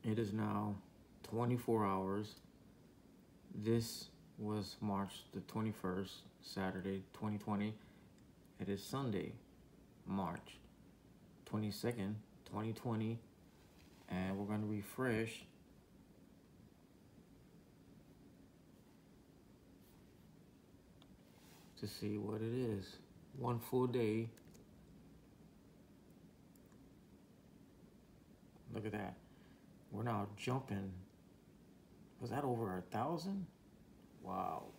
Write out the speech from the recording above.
It is now 24 hours. This was March the 21st, Saturday, 2020. It is Sunday, March 22nd, 2020. And we're going to refresh to see what it is. One full day. Look at that. We're now jumping. Was that over 1,000? Wow.